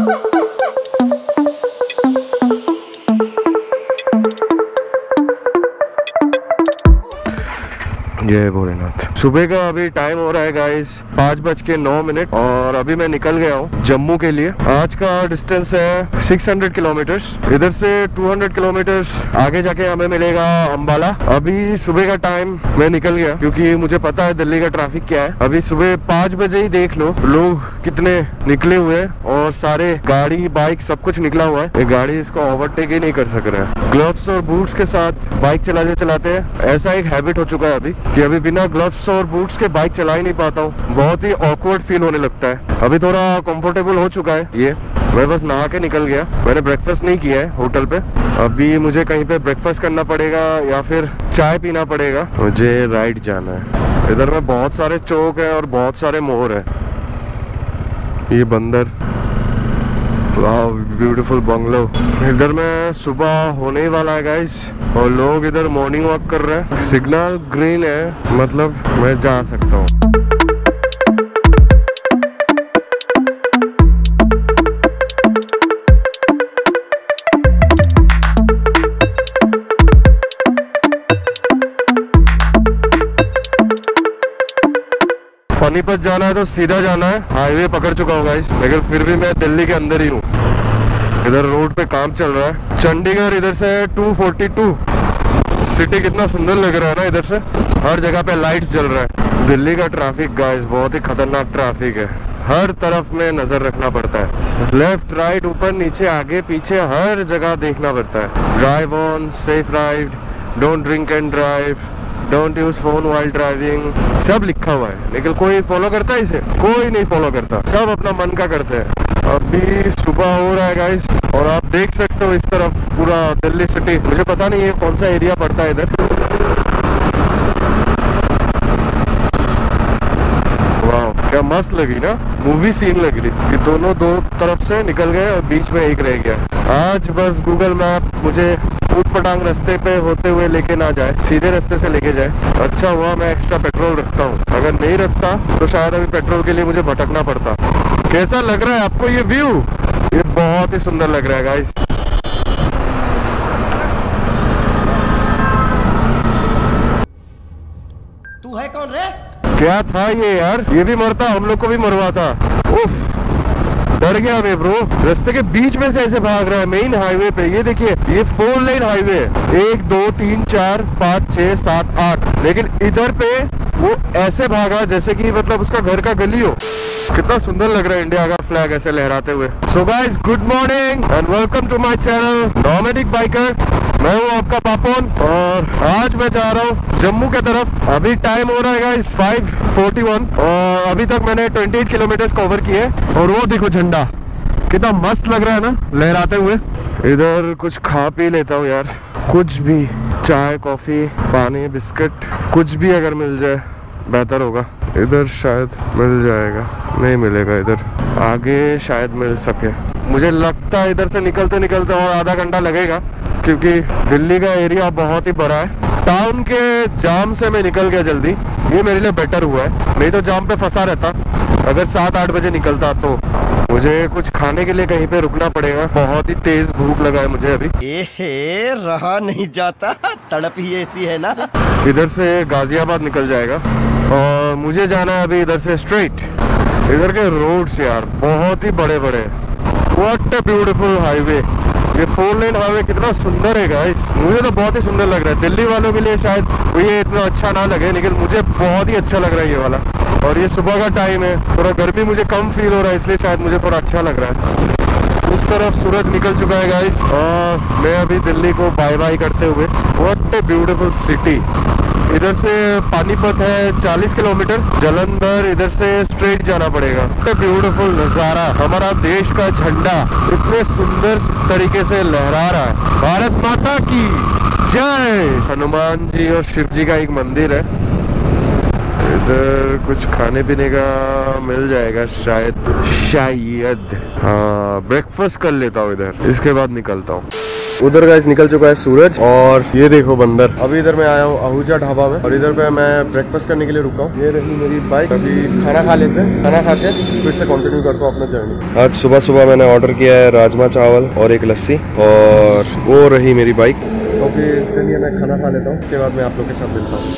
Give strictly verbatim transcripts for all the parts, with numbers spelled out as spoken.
जय भोलेनाथ। सुबह का अभी टाइम हो रहा है गाइस पाँच बज के नौ मिनट और अभी मैं निकल गया हूँ जम्मू के लिए। आज का डिस्टेंस है छह सौ किलोमीटर्स। इधर से दो सौ किलोमीटर्स आगे जाके हमें मिलेगा अंबाला। अभी सुबह का टाइम मैं निकल गया क्योंकि मुझे पता है दिल्ली का ट्रैफिक क्या है। अभी सुबह पाँच बजे ही देख लो लोग कितने निकले हुए हैं और सारे गाड़ी बाइक सब कुछ निकला हुआ है। ये गाड़ी इसको ओवरटेक ही नहीं कर सक रहा है। ग्लव्स और बूट्स के साथ बाइक चलाते चलाते ऐसा एक हैबिट हो चुका है अभी कि अभी बिना ग्लव्स और बूट्स के बाइक चला ही नहीं पाता हूँ। बहुत ही ऑकवर्ड फील होने लगता है। अभी थोड़ा कंफर्टेबल हो चुका है ये। मैं बस नहा के निकल गया। मैंने ब्रेकफास्ट नहीं किया है होटल पे। अभी मुझे कहीं पे ब्रेकफास्ट करना पड़ेगा या फिर चाय पीना पड़ेगा। मुझे राइड जाना है। इधर में बहुत सारे चौक है और बहुत सारे मोर है। ये बंदर, ब्यूटीफुल बंगलो। इधर में सुबह होने ही वाला है गाइस और लोग इधर मॉर्निंग वॉक कर रहे हैं। सिग्नल ग्रीन है, मतलब मैं जा सकता हूँ। पानीपत जाना है तो सीधा जाना है। हाईवे पकड़ चुका हूँ गाइस, लेकिन फिर भी मैं दिल्ली के अंदर ही हूँ। इधर रोड पे काम चल रहा है। चंडीगढ़ इधर से दो सौ बयालीस। सिटी कितना सुंदर लग रहा है ना इधर से। हर जगह पे लाइट्स जल रहा है। दिल्ली का ट्रैफिक गाइस बहुत ही खतरनाक ट्रैफिक है। हर तरफ में नजर रखना पड़ता है। लेफ्ट राइट ऊपर नीचे आगे पीछे हर जगह देखना पड़ता है। Drive on, safe ride, don't drink and drive, don't use phone while driving, सब लिखा हुआ है। लेकिन कोई फॉलो करता है इसे? कोई नहीं फॉलो करता। सब अपना मन का करते हैं। अभी सुबह हो रहा है गाइस और आप देख सकते हो इस तरफ पूरा दिल्ली सिटी। मुझे पता नहीं है कौन सा एरिया पड़ता है इधर। वाह क्या मस्त लगी ना, मूवी सीन लग रही थी। कि दोनों दो तरफ से निकल गए और बीच में एक रह गया। आज बस गूगल मैप मुझे ऊट पटांग रास्ते पे होते हुए लेके ना जाए, सीधे रास्ते से लेके जाए। अच्छा हुआ मैं एक्स्ट्रा पेट्रोल रखता हूँ। अगर नहीं रखता तो शायद अभी पेट्रोल के लिए मुझे भटकना पड़ता। कैसा लग रहा है आपको ये व्यू? ये बहुत ही सुंदर लग रहा है गाइस। तू है कौन रे? क्या था ये यार? ये भी मरता, हम लोग को भी मरवाता। उफ, डर गया मैं ब्रो। रास्ते के बीच में से ऐसे भाग रहा है मेन हाईवे पे। ये देखिए ये फोर लेन हाईवे है। एक दो तीन चार पाँच छह सात आठ। लेकिन इधर पे वो ऐसे भागा जैसे कि मतलब उसका घर का गली हो। कितना सुंदर लग रहा है इंडिया का फ्लैग ऐसे लहराते हुए। So guys good morning and welcome to my channel nomadic biker. मैं हूँ आपका पापोन और आज मैं जा रहा हूँ जम्मू के तरफ। अभी टाइम हो रहा है गाइस पाँच इकतालीस और अभी तक मैंने अट्ठाईस किलोमीटर कवर किए और वो देखो झंडा कितना मस्त लग रहा है ना लहराते हुए। इधर कुछ खा पी लेता हूँ यार, कुछ भी, चाय कॉफी पानी बिस्किट कुछ भी अगर मिल जाए बेहतर होगा। इधर शायद मिल जाएगा, नहीं मिलेगा इधर। आगे शायद मिल सके। मुझे लगता है इधर से निकलते निकलते और आधा घंटा लगेगा क्योंकि दिल्ली का एरिया बहुत ही बड़ा है। टाउन के जाम से मैं निकल गया जल्दी, ये मेरे लिए बेटर हुआ है। नहीं तो जाम पे फंसा रहता। अगर सात आठ बजे निकलता तो मुझे कुछ खाने के लिए कहीं पे रुकना पड़ेगा। बहुत ही तेज भूख लगा है मुझे अभी। एहे, रहा नहीं जाता, तड़प ही ऐसी है ना। इधर से गाजियाबाद निकल जाएगा और मुझे जाना है अभी इधर से स्ट्रेट। इधर के रोड्स यार बहुत ही बड़े बड़े। What a beautiful highway. ये फोर लेन हाईवे कितना सुंदर है गाइस। मुझे तो बहुत ही सुंदर लग रहा है। दिल्ली वालों के लिए शायद ये इतना अच्छा ना लगे लेकिन मुझे बहुत ही अच्छा लग रहा है ये वाला। और ये सुबह का टाइम है, थोड़ा गर्मी मुझे कम फील हो रहा है इसलिए शायद मुझे थोड़ा अच्छा लग रहा है। उस तरफ सूरज निकल चुका है गाइस और मैं अभी दिल्ली को बाय बाय करते हुए। What a beautiful city. इधर से पानीपत है चालीस किलोमीटर, जालंधर इधर से स्ट्रेट जाना पड़ेगा। ब्यूटीफुल नजारा, हमारा देश का झंडा इतने सुंदर तरीके से लहरा रहा है। भारत माता की जय। हनुमान जी और शिव जी का एक मंदिर है। इधर कुछ खाने पीने का मिल जाएगा शायद शायद हाँ ब्रेकफास्ट कर लेता हूँ इधर, इसके बाद निकलता हूँ। उधर गाइस निकल चुका है सूरज और ये देखो बंदर। अभी इधर मैं आया हूँ आहूजा ढाबा में और इधर पे मैं ब्रेकफास्ट करने के लिए रुका हूँ। ये रही मेरी बाइक, अभी खाना खा लेते हैं, खाना खा के फिर से कंटिन्यू करता हूँ अपना जर्नी। आज सुबह सुबह मैंने ऑर्डर किया है राजमा चावल और एक लस्सी और वो रही मेरी बाइक। तो फिर चलिए मैं खाना खा लेता हूँ, उसके बाद मैं आप लोग के साथ मिलता हूँ।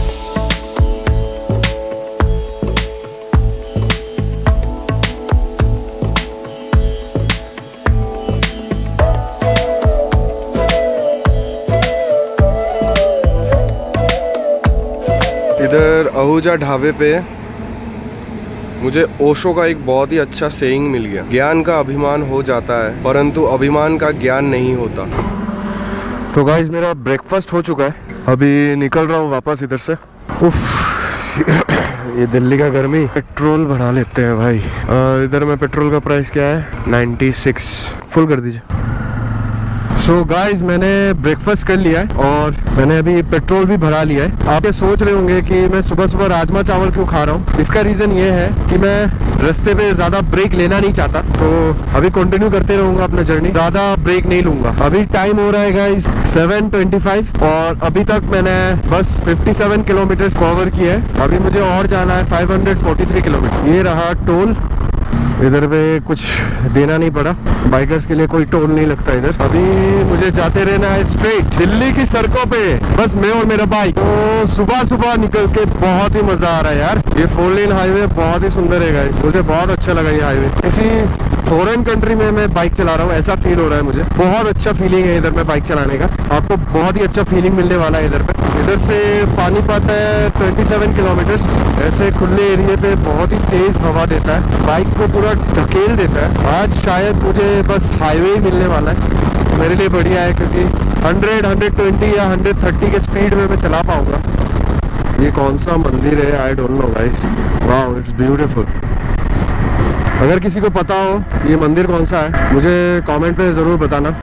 इधर आहूजा ढाबे पे मुझे ओशो का एक बहुत ही अच्छा सेइंग मिल गया, ज्ञान का अभिमान हो जाता है परंतु अभिमान का ज्ञान नहीं होता। तो गाइस मेरा ब्रेकफास्ट हो चुका है, अभी निकल रहा हूँ वापस इधर से। उफ ये दिल्ली का गर्मी। पेट्रोल भरा लेते हैं भाई। आ, इधर में पेट्रोल का प्राइस क्या है नाइन्टी सिक्स, फुल कर दीजिए। सो so गाइज मैंने ब्रेकफास्ट कर लिया है और मैंने अभी पेट्रोल भी भरा लिया है। आप ये सोच रहे होंगे कि मैं सुबह सुबह राजमा चावल क्यों खा रहा हूँ। इसका रीजन ये है कि मैं रास्ते पे ज्यादा ब्रेक लेना नहीं चाहता, तो अभी कंटिन्यू करते रहूंगा अपना जर्नी, ज्यादा ब्रेक नहीं लूंगा। अभी टाइम हो रहा है गाइज सेवन ट्वेंटी फाइव और अभी तक मैंने बस फिफ्टी सेवन किलोमीटर कवर किया है। अभी मुझे और जाना है five hundred forty three kilometre. ये रहा टोल, इधर पे कुछ देना नहीं पड़ा, बाइकर्स के लिए कोई टोल नहीं लगता इधर। अभी मुझे जाते रहना है स्ट्रेट दिल्ली की सड़कों पे, बस मैं और मेरा बाइक। तो सुबह सुबह निकल के बहुत ही मजा आ रहा है यार। ये फोर लेन हाईवे बहुत ही सुंदर है गाइस, मुझे बहुत अच्छा लगा ये हाईवे। किसी फॉरेन कंट्री में मैं बाइक चला रहा हूँ ऐसा फील हो रहा है मुझे। बहुत अच्छा फीलिंग है इधर में बाइक चलाने का, आपको बहुत ही अच्छा फीलिंग मिलने वाला है इधर पे। इधर से पानीपत है ट्वेंटी सेवन किलोमीटर्स। ऐसे खुले एरिया पे बहुत ही तेज हवा देता है, बाइक को पूरा धकेल देता है। आज शायद मुझे बस हाईवे ही मिलने वाला है, मेरे लिए बढ़िया है क्योंकि हंड्रेड, हंड्रेड ट्वेंटी या हंड्रेड थर्टी के स्पीड में मैं चला पाऊंगा। ये कौन सा मंदिर है I don't know guys, wow it's beautiful. अगर किसी को पता हो ये मंदिर कौन सा है मुझे कमेंट पे जरूर बताना।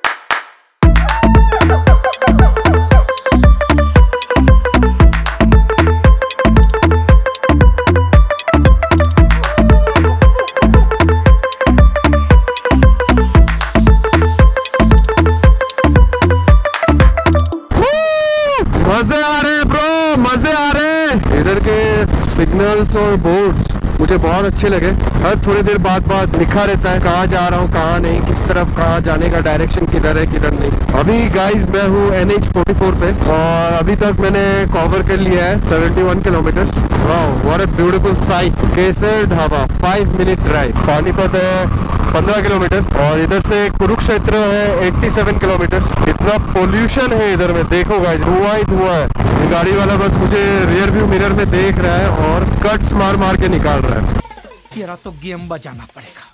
मजे आ रहे हैं ब्रो, मजे आ रहे हैं। इधर के सिग्नल्स और बोर्ड्स मुझे बहुत अच्छे लगे। हर थोड़ी देर बाद बाद लिखा रहता है कहाँ जा रहा हूँ कहाँ नहीं, किस तरफ कहाँ जाने का डायरेक्शन किधर है किधर नहीं। अभी गाइस मैं हूँ एन एच फोर्टी फोर पे और अभी तक मैंने कवर कर लिया है seventy one kilometre. Wow what a beautiful sight. Kesar Dhaba five minute drive. Panipat है पंद्रह किलोमीटर और इधर से कुरुक्षेत्र है सत्तासी किलोमीटर। इतना पोल्यूशन है इधर में, देखो गाइस धुआं ही धुआं है। ये गाड़ी वाला बस मुझे रियर व्यू मिरर में देख रहा है और कट्स मार मार के निकाल रहा है। तेरा तो गेम बजाना पड़ेगा।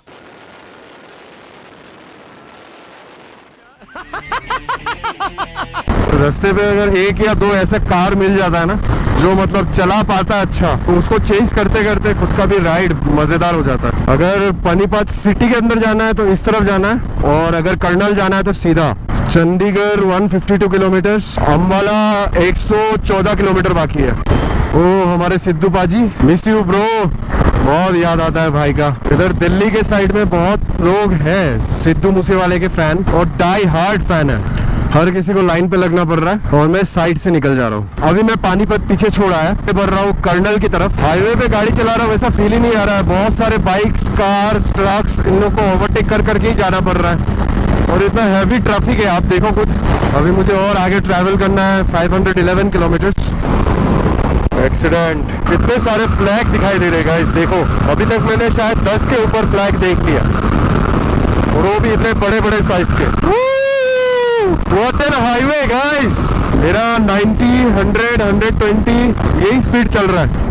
रास्ते पे अगर एक या दो ऐसा कार मिल जाता है ना जो मतलब चला पाता है अच्छा, तो उसको चेंज करते करते खुद का भी राइड मजेदार हो जाता है। अगर पानीपत सिटी के अंदर जाना है तो इस तरफ जाना है और अगर कर्नल जाना है तो सीधा। चंडीगढ़ एक सौ बावन किलोमीटर, अम्बाला एक सौ चौदह किलोमीटर बाकी है। ओ हमारे Sidhu paaji, miss you bro, बहुत याद आता है भाई का। इधर दिल्ली के साइड में बहुत लोग हैं सिद्धू मूसेवाले के फैन और डाई हार्ड फैन है। हर किसी को लाइन पे लगना पड़ रहा है और मैं साइड से निकल जा रहा हूँ। अभी मैं पानीपत पीछे छोड़ा है, बढ़ रहा हूँ कर्नल की तरफ। हाईवे पे गाड़ी चला रहा हूँ वैसा फील ही नहीं आ रहा है। बहुत सारे बाइक्स, कार्स, ट्रक्स, इन लोग को ओवरटेक कर करके ही जाना पड़ रहा है और इतना हैवी ट्रैफिक है आप देखो खुद। अभी मुझे और आगे ट्रैवल करना है five hundred eleven kilometre. Accident, कितने सारे फ्लैग दिखाई दे रहे गाइस देखो। अभी तक मैंने शायद दस के ऊपर फ्लैग देख लिया और वो भी इतने बड़े बड़े साइज के। What an highway guys. मेरा नाइन्टी, हंड्रेड, हंड्रेड ट्वेंटी यही स्पीड चल रहा है।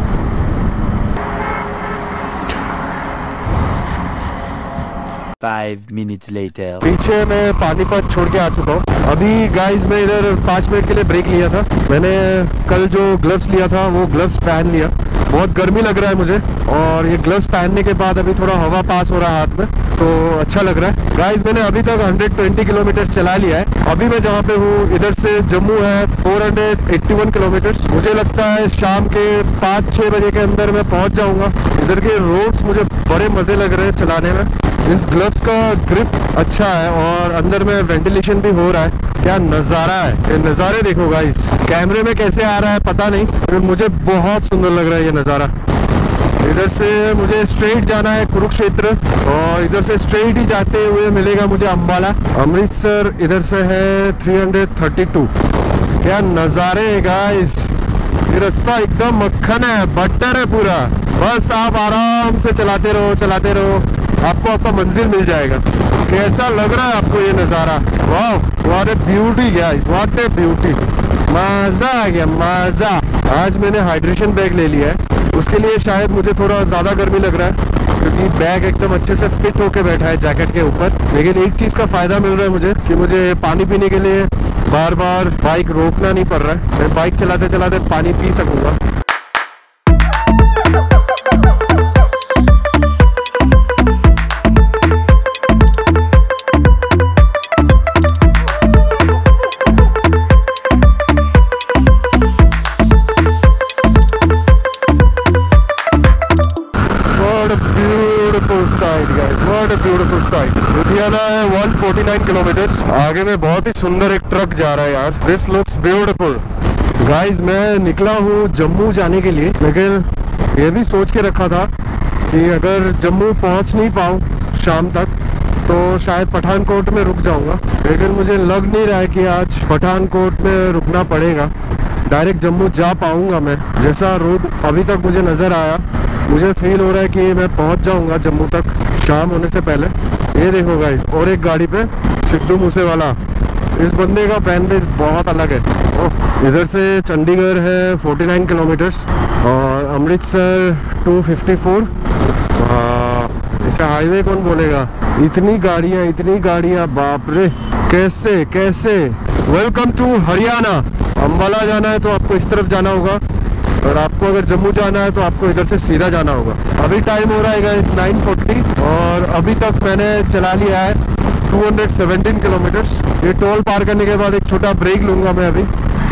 Five minutes later. पीछे मैं पानीपत छोड़ के आ चुका हूँ। अभी गाइस मैं इधर पाँच मिनट के लिए ब्रेक लिया था। मैंने कल जो ग्लव्स लिया था वो ग्लव्स पहन लिया बहुत गर्मी लग रहा है मुझे, और ये ग्लव्स पहनने के बाद अभी थोड़ा हवा पास हो रहा है हाथ में, तो अच्छा लग रहा है। गाइस मैंने अभी तक एक सौ बीस किलोमीटर चला लिया है। अभी मैं जहाँ पे हूँ इधर से जम्मू है चार सौ इक्यासी किलोमीटर। मुझे लगता है शाम के पाँच छः बजे के अंदर मैं पहुँच जाऊँगा। इधर के रोड्स मुझे बड़े मज़े लग रहे हैं चलाने में। इस ग्लव्स का ग्रिप अच्छा है और अंदर में वेंटिलेशन भी हो रहा है। क्या नज़ारा है, ये नज़ारे देखो गाइस। कैमरे में कैसे आ रहा है पता नहीं, लेकिन मुझे बहुत सुंदर लग रहा है ये नज़ारा। इधर से मुझे स्ट्रेट जाना है कुरुक्षेत्र, और इधर से स्ट्रेट ही जाते हुए मिलेगा मुझे अम्बाला। अमृतसर इधर से है तीन सौ बत्तीस। क्या नज़ारे है गाइस, ये रास्ता एकदम मक्खन है, बटर है पूरा। बस आप आराम से चलाते रहो चलाते रहो, आपको आपका मंजिल मिल जाएगा। कैसा लग रहा है आपको ये नज़ारा? वाह, what a beauty guys, what a beauty. मज़ा आ गया, मज़ा। आज मैंने हाइड्रेशन बैग ले लिया है, उसके लिए शायद मुझे थोड़ा ज़्यादा गर्मी लग रहा है, क्योंकि बैग एकदम अच्छे से फिट होके बैठा है जैकेट के ऊपर। लेकिन एक चीज़ का फ़ायदा मिल रहा है मुझे कि मुझे पानी पीने के लिए बार बार बाइक रोकना नहीं पड़ रहा है। मैं बाइक चलाते चलाते पानी पी सकूँगा। What a beautiful sight. Ludhiana है एक सौ उनचास किलोमीटर। आगे में बहुत ही सुंदर एक ट्रक जा रहा है यार। This looks beautiful. गाइस मैं निकला हूँ जम्मू जाने के लिए, लेकिन ये भी सोच के रखा था कि अगर जम्मू पहुँच नहीं पाऊँ शाम तक तो शायद पठानकोट में रुक जाऊँगा। लेकिन मुझे लग नहीं रहा है कि आज पठानकोट में रुकना पड़ेगा, डायरेक्ट जम्मू जा पाऊँगा मैं। जैसा रूट अभी तक मुझे नज़र आया, मुझे फील हो रहा है कि मैं पहुँच जाऊँगा जम्मू तक शाम होने से पहले। ये देखो गाइस, और एक गाड़ी पे सिद्धू मूसेवाला। इस बंदे का फैन बेस बहुत अलग है। ओह, इधर से चंडीगढ़ है उनचास किलोमीटर्स और अमृतसर दो सौ चौवन। इसे हाईवे कौन बोलेगा, इतनी गाड़ियाँ इतनी गाड़ियाँ, बाप रे। कैसे कैसे। Welcome to Haryana. अम्बाला जाना है तो आपको इस तरफ जाना होगा, और आपको अगर जम्मू जाना है तो आपको इधर से सीधा जाना होगा। अभी टाइम हो रहा है गाइस नौ चालीस, और अभी तक मैंने चला लिया है दो सौ सत्रह किलोमीटर्स। ये टोल पार करने के बाद एक छोटा ब्रेक लूँगा मैं अभी।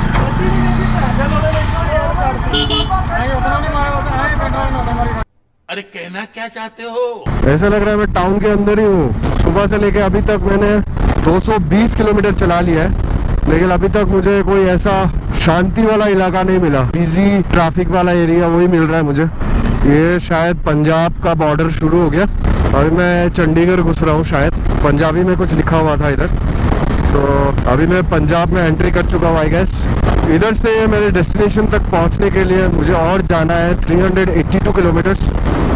अरे कहना क्या चाहते हो? ऐसा लग रहा है मैं टाउन के अंदर ही हूँ। सुबह से लेके अभी तक मैंने दो सौ बीस किलोमीटर चला लिया है, लेकिन अभी तक मुझे कोई ऐसा शांति वाला इलाका नहीं मिला। बिजी ट्रैफिक वाला एरिया वही मिल रहा है मुझे। ये शायद पंजाब का बॉर्डर शुरू हो गया और मैं चंडीगढ़ घुस रहा हूँ शायद। पंजाबी में कुछ लिखा हुआ था इधर, तो अभी मैं पंजाब में एंट्री कर चुका हूँ आई गेस। इधर से मेरे डेस्टिनेशन तक पहुँचने के लिए मुझे और जाना है तीन सौ बयासी किलोमीटर्स।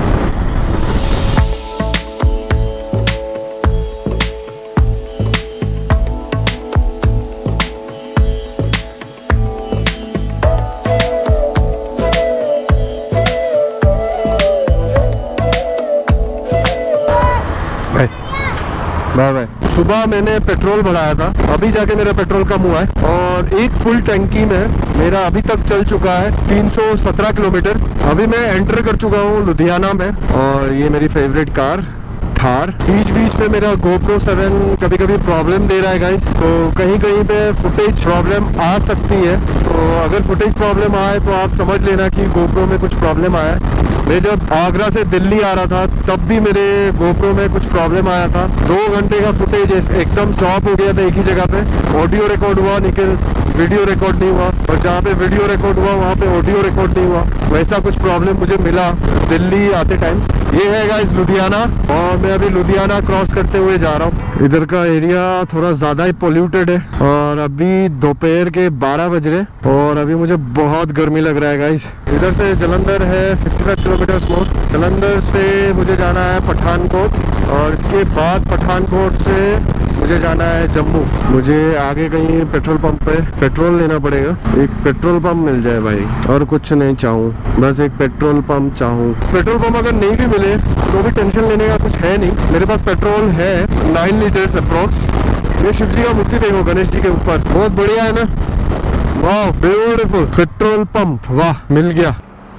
Bye bye. सुबह मैंने पेट्रोल भराया था, अभी जाके मेरा पेट्रोल कम हुआ है, और एक फुल टंकी में मेरा अभी तक चल चुका है तीन सौ सत्रह किलोमीटर। अभी मैं एंटर कर चुका हूँ लुधियाना में, और ये मेरी फेवरेट कार थार। बीच बीच में मेरा गोप्रो सेवन कभी कभी प्रॉब्लम दे रहा है गाइस, तो कहीं कहीं पे फुटेज प्रॉब्लम आ सकती है। तो अगर फुटेज प्रॉब्लम आए तो आप समझ लेना कि गोप्रो में कुछ प्रॉब्लम आया है। मैं जब आगरा से दिल्ली आ रहा था तब भी मेरे गोप्रो में कुछ प्रॉब्लम आया था। दो घंटे का फुटेज एकदम स्टॉप हो गया था एक ही जगह पे। ऑडियो रिकॉर्ड हुआ लेकिन वीडियो रिकॉर्ड नहीं हुआ, और जहाँ पे वीडियो रिकॉर्ड हुआ वहाँ पे ऑडियो रिकॉर्ड नहीं हुआ। वैसा कुछ प्रॉब्लम मुझे मिला दिल्ली आते टाइम। ये है गाइस लुधियाना, और मैं अभी लुधियाना क्रॉस करते हुए जा रहा हूँ। इधर का एरिया थोड़ा ज़्यादा ही पोल्यूटेड है, और अभी दोपहर के बारह बज रहे, और अभी मुझे बहुत गर्मी लग रहा है गाइस। इधर से जलंधर है पचपन किलोमीटर मोर। जलंधर से मुझे जाना है पठानकोट, और इसके बाद पठानकोट से मुझे जाना है जम्मू। मुझे आगे कहीं पेट्रोल पंप पे पेट्रोल लेना पड़ेगा। एक पेट्रोल पंप मिल जाए भाई, और कुछ नहीं चाहूँ, बस एक पेट्रोल पंप चाहूँ। पेट्रोल पंप अगर नहीं भी मिले तो भी टेंशन लेने का कुछ है नहीं, मेरे पास पेट्रोल है नाइन लीटर्स अप्रोक्स। ये शिव जी का मूर्ति देखो गणेश जी के ऊपर, बहुत बढ़िया है ना। वाह ब्यूटीफुल। पेट्रोल पंप, वाह मिल गया।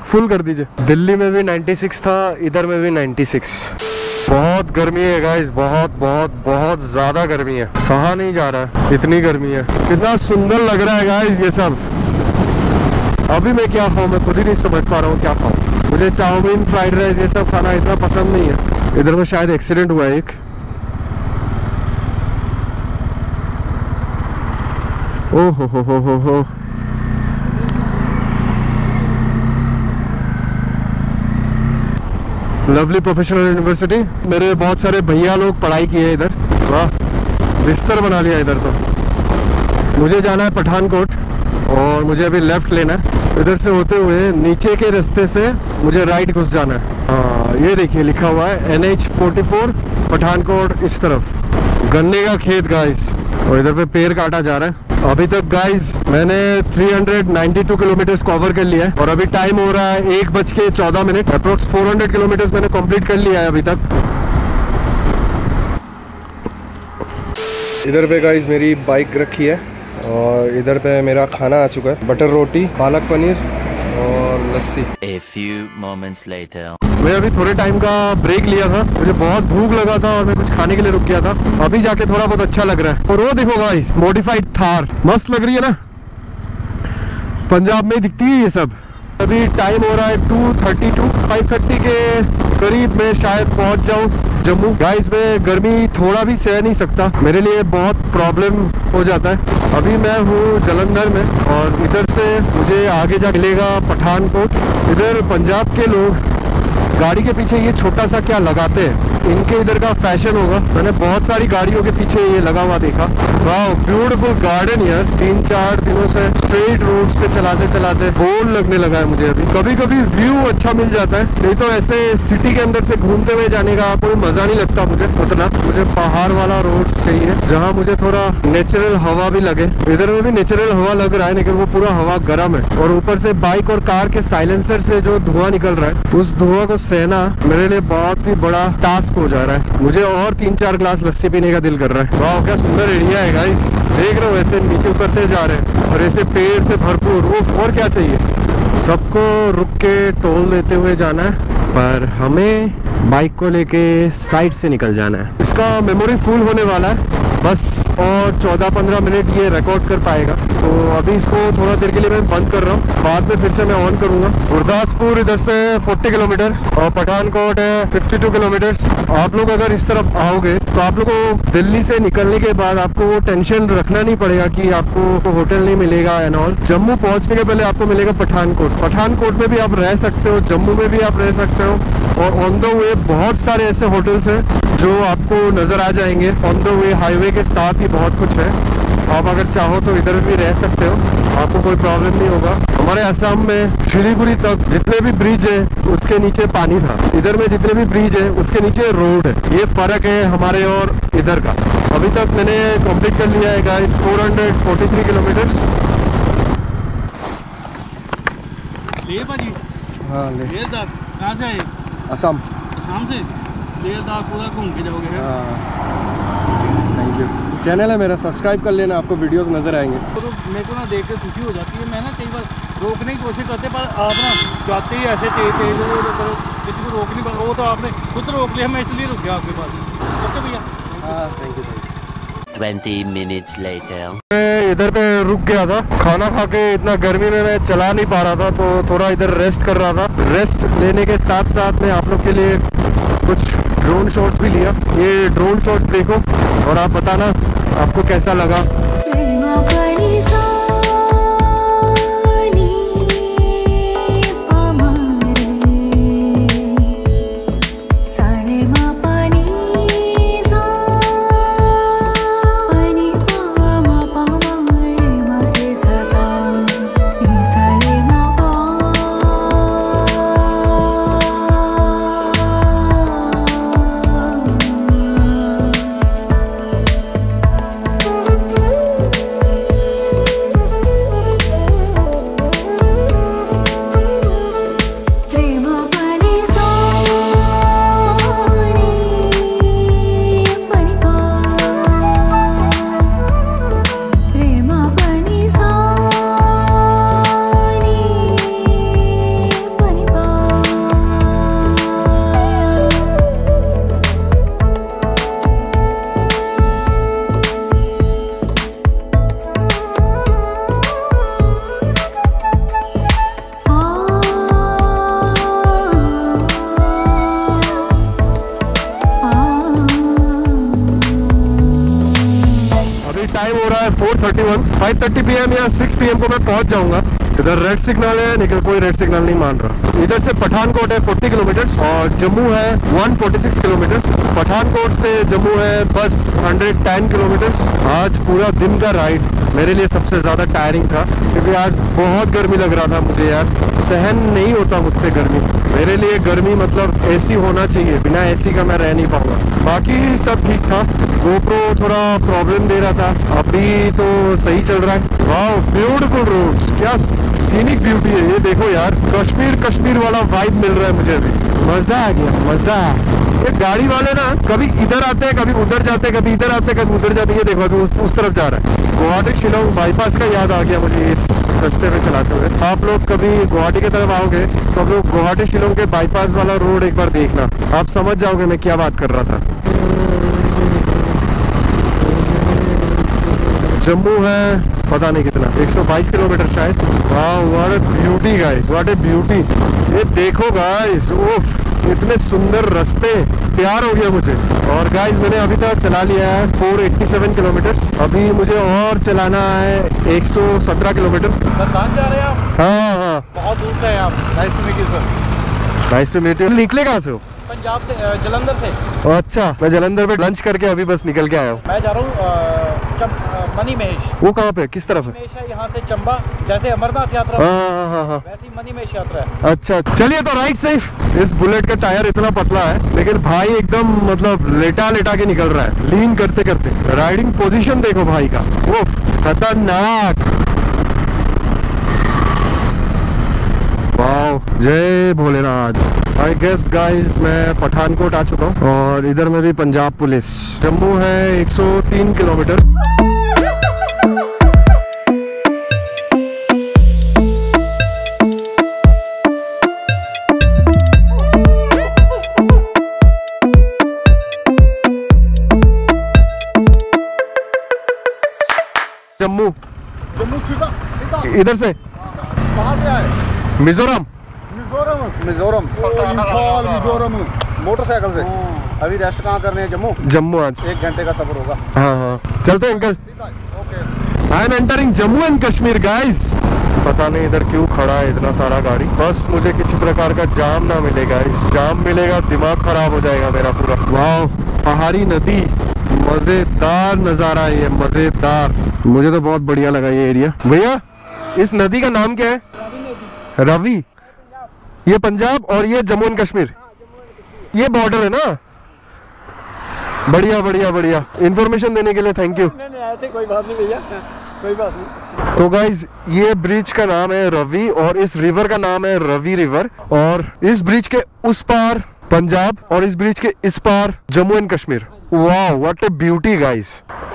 फुल कर दीजिए। दिल्ली में भी छियानवे था, इधर में भी छियानवे। बहुत गर्मी है गाइस, बहुत बहुत बहुत ज्यादा गर्मी है, सहा नहीं जा रहा है, इतनी गर्मी है। कितना सुंदर लग रहा है गाइस ये सब। अभी मैं क्या खाऊं, मैं खुद ही नहीं समझ पा रहा हूँ क्या खाऊं। मुझे चाउमीन, फ्राइड राइस ये सब खाना इतना पसंद नहीं है। इधर में शायद एक्सीडेंट हुआ है एक। ओ हो हो हो हो हो लवली प्रोफेशनल यूनिवर्सिटी। मेरे बहुत सारे भैया लोग पढ़ाई किए इधर। वाह, बिस्तर बना लिया इधर। तो मुझे जाना है पठानकोट और मुझे अभी लेफ्ट लेना है। इधर से होते हुए नीचे के रास्ते से मुझे राइट घुस जाना है। हाँ, ये देखिए लिखा हुआ है N H forty four Pathankot इस तरफ। गन्ने का खेत गाइस, और इधर पे पेड़ काटा जा रहा है। अभी तक गाइस मैंने तीन सौ बानवे किलोमीटर कवर कर लिया है और अभी टाइम हो रहा है एक बज के चौदह मिनट। अप्रोक्स चार सौ किलोमीटर मैंने कंप्लीट कर लिया है अभी तक। इधर पे गाइस मेरी बाइक रखी है और इधर पे मेरा खाना आ चुका है। बटर रोटी, पालक पनीर और लस्सी। A few moments later. मैं अभी थोड़े टाइम का ब्रेक लिया था, मुझे बहुत भूख लगा था और मैं कुछ खाने के लिए रुक गया था। अभी जाके थोड़ा बहुत अच्छा लग रहा है। और वो देखो गाइस, मॉडिफाइड थार मस्त लग रही है ना, पंजाब में दिखती है ये सब। अभी टाइम हो रहा है two thirty two, five thirty के करीब मैं शायद पहुंच जाऊं जम्मू। गाइस मैं गर्मी थोड़ा भी सह नहीं सकता, मेरे लिए बहुत प्रॉब्लम हो जाता है। अभी मैं हूँ जलंधर में और इधर से मुझे आगे जा मिलेगा पठानकोट। इधर पंजाब के लोग गाड़ी के पीछे ये छोटा सा क्या लगाते हैं, इनके इधर का फैशन होगा। मैंने बहुत सारी गाड़ियों के पीछे ये लगा हुआ देखा। वाह, ब्यूटीफुल गार्डन यार। तीन चार दिनों से स्ट्रेट रोड्स पे चलाते चलाते बोर लगने लगा है मुझे अभी। कभी कभी व्यू अच्छा मिल जाता है, नहीं तो ऐसे सिटी के अंदर से घूमते हुए जाने का कोई मजा नहीं लगता मुझे उतना। मुझे पहाड़ वाला रोड चाहिए जहाँ मुझे थोड़ा नेचुरल हवा भी लगे। इधर में भी नेचुरल हवा लग रहा है लेकिन वो पूरा हवा गर्म है और ऊपर से बाइक और कार के साइलेंसर से जो धुआं निकल रहा है, उस धुआं को सहना मेरे लिए बहुत ही बड़ा टास्क हो जा रहा है। मुझे और तीन चार ग्लास लस्सी पीने का दिल कर रहा है। वाह, क्या सुंदर एरिया है गाइस, देख रहे हो ऐसे नीचे उतरते जा रहे हैं और ऐसे पेड़ से भरपूर। वो और क्या चाहिए। सबको रुक के टोल देते हुए जाना है, पर हमें बाइक को लेके साइड से निकल जाना है। इसका मेमोरी फुल होने वाला है बस, और चौदह पंद्रह मिनट ये रिकॉर्ड कर पाएगा। तो अभी इसको थोड़ा देर के लिए मैं बंद कर रहा हूँ, बाद में फिर से मैं ऑन करूँगा। गुरदासपुर इधर से चालीस किलोमीटर और पठानकोट है बावन किलोमीटर। आप लोग अगर इस तरफ आओगे तो आप लोग को दिल्ली से निकलने के बाद आपको वो टेंशन रखना नहीं पड़ेगा कि आपको होटल नहीं मिलेगा एंड ऑल। जम्मू पहुँचने के पहले आपको मिलेगा पठानकोट। पठानकोट में भी आप रह सकते हो, जम्मू में भी आप रह सकते हो और ऑन द वे बहुत सारे ऐसे होटल्स हैं जो आपको नजर आ जाएंगे। ऑन द वे हाईवे के साथ ही बहुत कुछ है, आप अगर चाहो तो इधर भी रह सकते हो, आपको कोई प्रॉब्लम नहीं होगा। हमारे असम में शिलीगुड़ी तक जितने भी ब्रिज है उसके नीचे पानी था, इधर में जितने भी ब्रिज है उसके नीचे रोड है। ये फर्क है हमारे और इधर का। अभी तक मैंने कंप्लीट कर लिया है गाइस चार सौ तैंतालीस किलोमीटर। ले भाजी। हाँ ले। लेह लद्दाख कहाँ से आए? असम। असम से? लेह लद्दाख पूरा घूम के जाओगे? Thank you. चैनल है मेरा, सब्सक्राइब कर लेना, आपको वीडियोस नजर आएंगे। तो मेरे को ना देख के खुशी हो जाती है। मैं ना कई बार रोकने की कोशिश करते पर आप ना जाते ही ऐसे तेज तेज किसी को रोक नहीं पा। वो तो आपने खुद रोक लिया, मैं इसलिए रुक गया आपके पास। ओके भैया, हाँ thank you. Twenty minutes later. मैं इधर पे रुक गया था, खाना खा के इतना गर्मी में मैं चला नहीं पा रहा था तो थोड़ा इधर रेस्ट कर रहा था। रेस्ट लेने के साथ साथ मैं आप लोग के लिए कुछ ड्रोन शॉट्स भी लिया। ये ड्रोन शॉट्स देखो और आप बताना आपको कैसा लगा। टाइम हो रहा है four thirty one, five thirty P M या सिक्स पी एम को मैं पहुंच जाऊंगा। इधर रेड सिग्नल है लेकिन कोई रेड सिग्नल नहीं मान रहा। इधर से पठानकोट है फोर्टी किलोमीटर और जम्मू है one forty six kilometre. Pathankot से जम्मू है बस हंड्रेड टेन किलोमीटर। आज पूरा दिन का राइड मेरे लिए सबसे ज्यादा टायरिंग था क्योंकि आज बहुत गर्मी लग रहा था मुझे यार, सहन नहीं होता मुझसे गर्मी। मेरे लिए गर्मी मतलब एसी होना चाहिए, बिना एसी का मैं रह नहीं पाऊंगा। बाकी सब ठीक था, गोप्रो थोड़ा प्रॉब्लम दे रहा था, अभी तो सही चल रहा है। वाह ब्यूटीफुल रोड्स, क्या सीनिक ब्यूटी है ये, देखो यार कश्मीर कश्मीर वाला वाइब मिल रहा है मुझे अभी, मजा आ गया मजा। ये गाड़ी वाले ना कभी इधर आते हैं कभी उधर जाते हैं, कभी इधर आते हैं कभी उधर जाते हैं। ये देखो अभी उस, उस तरफ जा रहा है। गुवाहाटी शिलोंग बाईपास का याद आ गया मुझे इस रास्ते में चलाते हुए। आप लोग कभी गुवाहाटी की तरफ आओगे तो आप लोग गुवाहाटी शिलोंग के बाईपास वाला रोड एक बार देखना, आप समझ जाओगे मैं क्या बात कर रहा था। जम्मू है पता नहीं कितना, एक सौ बाईस किलोमीटर शायद। वाह what a beauty guys, what a beauty. ये देखो गाइस, उफ इतने सुंदर रास्ते, प्यार हो गया मुझे। और गाइस मैंने अभी तक चला लिया है फोर एटी सेवन किलोमीटर, अभी मुझे और चलाना है एक सौ सत्रह किलोमीटर। कहाँ जा रहे हैं आप? हाँ हाँ बहुत दूर से हैं आप। Nice to meet you sir. Nice to meet you. निकले कहाँ से हो? पंजाब से, अ, जलंधर से। अच्छा, मैं जलंधर पे लंच करके अभी बस निकल के आया हूँ। मैं जा रहा हूँ मनी महेश। वो कहाँ पे, किस तरफ है? महेश है यहाँ से चंबा, जैसे अमरनाथ यात्रा हाँ हाँ हाँ हाँ। वैसे ही मनी महेश यात्रा है। अच्छा चलिए तो राइट सेफ। इस बुलेट का टायर इतना पतला है लेकिन भाई एकदम मतलब लेटा लेटा के निकल रहा है, लीन करते करते। राइडिंग पोजीशन देखो भाई का, वो खतरनाक। वाओ जय भोलेनाथ। आई गेस गाइस मैं पठानकोट आ चुका हूँ और इधर में भी पंजाब पुलिस। जम्मू है एक सौ तीन किलोमीटर। जम्मू जम्मू सीधा सीधा इधर से कहाँ से आए? मिजोरम। मिजोरम मिजोरम इम्फाल मिजोरम मोटरसाइकिल से। अभी रेस्ट कहाँ करने हैं? जम्मू। जम्मू आज एक घंटे का सफर होगा। हाँ हाँ चलते हैं uncle. Okay. I am entering Jammu and Kashmir guys. पता नहीं इधर क्यों खड़ा है इतना सारा गाड़ी, बस मुझे किसी प्रकार का जाम ना मिले गाइस। जाम मिलेगा दिमाग खराब हो जाएगा मेरा पूरा। वाह पहाड़ी नदी, मजेदार नजारा है ये, मजेदार। मुझे तो बहुत बढ़िया लगा ये एरिया। भैया इस नदी का नाम क्या है? रवि। ये पंजाब और ये जम्मू एंड कश्मीर, ये बॉर्डर है ना? बढ़िया बढ़िया बढ़िया, इंफॉर्मेशन देने के लिए थैंक यू। कोई बात नहीं भैया, कोई बात नहीं। तो गाइज ये ब्रिज का नाम है रवि और इस रिवर का नाम है रवि रिवर। और इस ब्रिज के उस पार पंजाब और इस ब्रिज के इस पार जम्मू एंड कश्मीर। वाह व्हाट ए ब्यूटी गाइज।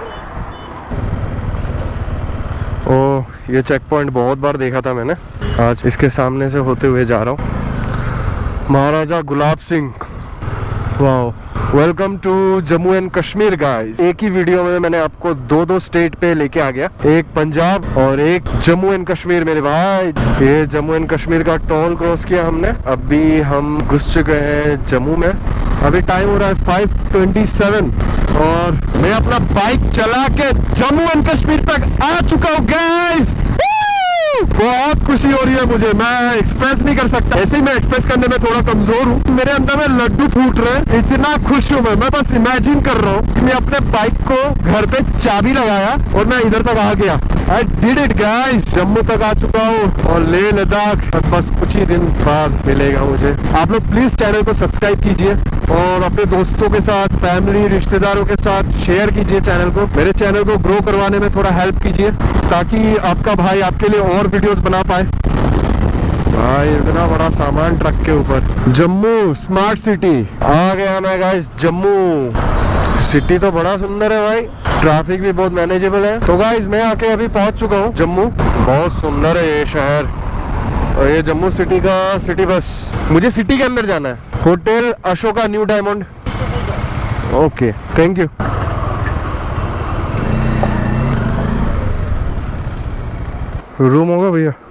ओ ये चेक पॉइंट बहुत बार देखा था मैंने, आज इसके सामने से होते हुए जा रहा हूँ। महाराजा गुलाब सिंह। वाह welcome to Jammu and Kashmir guys. एक ही वीडियो में मैंने आपको दो दो स्टेट पे लेके आ गया, एक पंजाब और एक जम्मू एंड कश्मीर मेरे भाई। ये जम्मू एंड कश्मीर का टोल क्रॉस किया हमने, अभी हम घुस चुके हैं जम्मू में। अभी टाइम हो रहा है फाइव ट्वेंटी सेवन और मैं अपना बाइक चला के जम्मू एंड कश्मीर तक आ चुका हूँ गाइस। बहुत खुशी हो रही है मुझे, मैं एक्सप्रेस नहीं कर सकता। ऐसे ही मैं एक्सप्रेस करने में थोड़ा कमजोर हूँ, मेरे अंदर में लड्डू फूट रहे हैं, इतना खुश हूँ मैं मैं बस इमेजिन कर रहा हूँ कि मैं अपने बाइक को घर पे चाबी लगाया और मैं इधर तक आ गया। I did it guys, Jammu तक आ चुका हूँ और लेह लद्दाख बस कुछ ही दिन बाद मिलेगा मुझे। आप लोग प्लीज चैनल को सब्सक्राइब कीजिए और अपने दोस्तों के साथ, फैमिली, रिश्तेदारों के साथ शेयर कीजिए चैनल को। मेरे चैनल को ग्रो करवाने में थोड़ा हेल्प कीजिए ताकि आपका भाई आपके लिए और वीडियोस बना पाए। भाई इतना बड़ा सामान ट्रक के ऊपर। जम्मू स्मार्ट सिटी आ गया मैं गाइस। जम्मू सिटी तो बड़ा सुंदर है भाई, ट्रैफिक भी बहुत मैनेजेबल है। तो गाइस मैं आके अभी पहुंच चुका हूँ जम्मू। बहुत सुंदर है ये शहर और ये जम्मू सिटी का सिटी बस। मुझे सिटी के अंदर जाना है, hotel Ashoka new diamond. Okay thank you. Room होगा भैया?